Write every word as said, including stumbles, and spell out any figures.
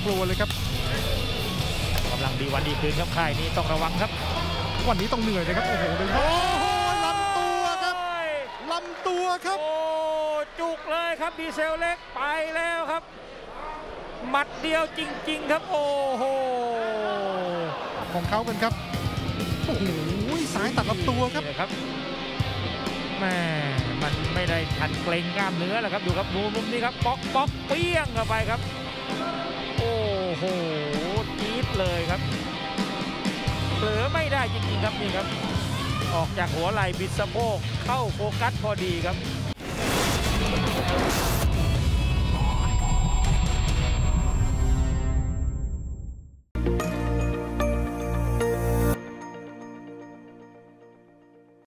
กลัวเลยครับกำลังดีวันดีคืนครับค่ายนี้ต้องระวังครับวันนี้ต้องเหนื่อยเลยครับโอ้โหเลยโอ้โหลำตัวครับลำตัวครับโอ้จุกเลยครับดีเซลเล็กไปแล้วครับหมัดเดียวจริงๆครับโอ้โหของเขาเป็นครับโอ้โหสายตัดลำตัวครับครับแม่มันไม่ได้ทันเกรงกล้ามเนื้อแหละครับดูครับมุมมุมนี้ครับป๊อกป๊อกเปี้ยงเข้าไปครับโอ้โหจี๊ดเลยครับเผลอไม่ได้จริงๆครับนี่ครับออกจากหัวไหล่บิดสะโพกเข้าโฟกัสพอดีครับ